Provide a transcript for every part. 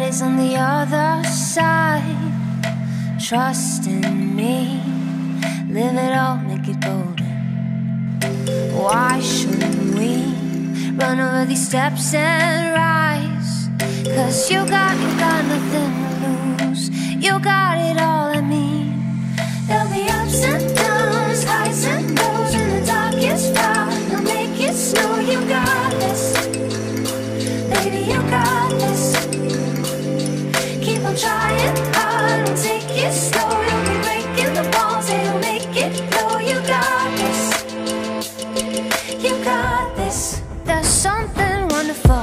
is on the other side? Trust in me, live it all, make it golden. Why shouldn't we run over these steps and rise? 'Cause you got nothing to lose. You got it all, I mean. There'll be ups and downs, highs and lows. In the darkest hour, you'll make it snow. You got this, baby, you got this. Keep on trying hard and take it slow. You'll be breaking the walls and you'll make it flow. You got this, you got this. There's something wonderful.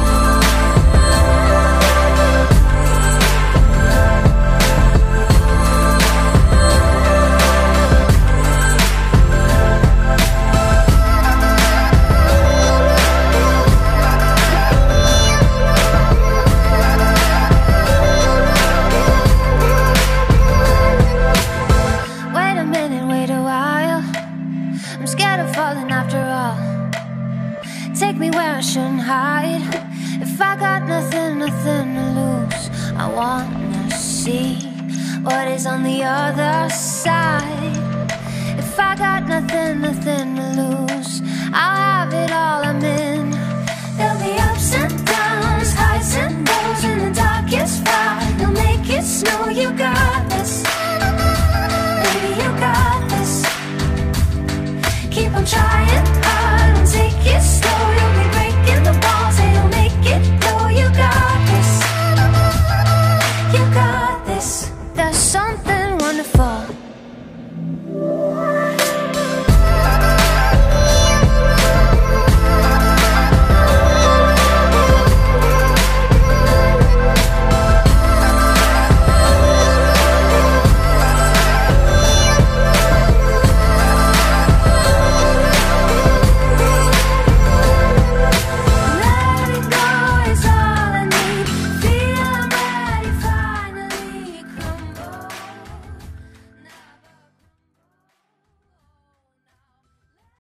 Take me where I shouldn't hide. If I got nothing to lose, I wanna see what is on the other side. If I got nothing to lose, I'll have it all, I'm in. There'll be ups and downs, highs and lows. In the darkest fire, you'll make it snow. You got